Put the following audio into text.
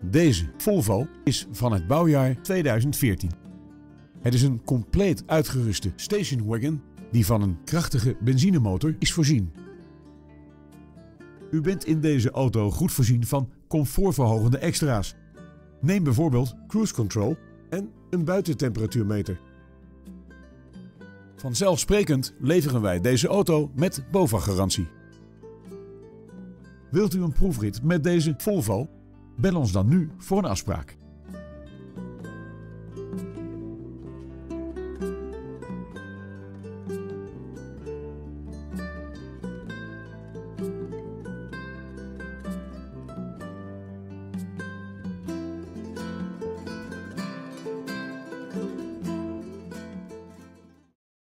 Deze Volvo is van het bouwjaar 2014. Het is een compleet uitgeruste stationwagon die van een krachtige benzinemotor is voorzien. U bent in deze auto goed voorzien van comfortverhogende extra's. Neem bijvoorbeeld cruise control en een buitentemperatuurmeter. Vanzelfsprekend leveren wij deze auto met BOVAG-garantie. Wilt u een proefrit met deze Volvo? Bel ons dan nu voor een afspraak.